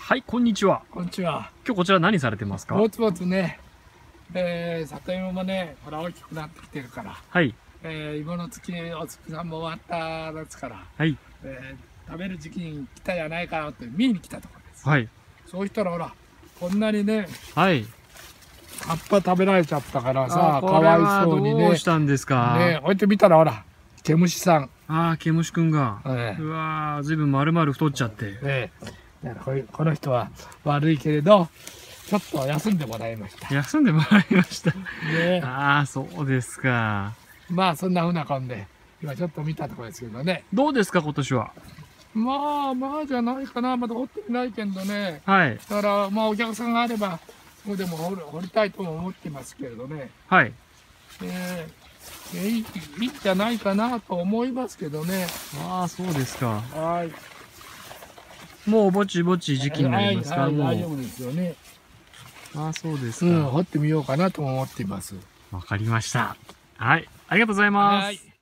はい、こんにちは。 こんにちは。 今日こちら何されてますか？ ぼつぼつね、里芋もね、ほら大きくなってきてるから、 はい。 芋の月、お月さんも終わったですから、 はい。 食べる時期に来たじゃないかなって見に来たところです。 はい。 そうしたらほら、こんなにね、 はい。 葉っぱ食べられちゃったからさ、かわいそうにね。 どうしたんですか？ ね、こうやって見たらほら、毛虫さん。 ああ、毛虫くんが。 ええうわー、ずいぶん丸々太っちゃって。 だからこの人は悪いけれど、ちょっと休んでもらいました。 休んでもらいました。 ね、 ああ、そうですか。 まあそんなふうな感じで、今ちょっと見たところですけどね。 どうですか、今年は？ まあじゃないかな。まだ掘ってみないけどね。 はい。 だからまあお客さんがあれば、そこでも掘りたいとも思ってますけれどね。 はい。 いいんじゃないかなと思いますけどね。 ああ、そうですか。 はい。 もうぼちぼち時期になりますか？ はい、 もう。 大丈夫ですよね。 ああ、そうですうん、 か。 掘ってみようかなとも思っています。 わかりました。はい。ありがとうございます。 はい。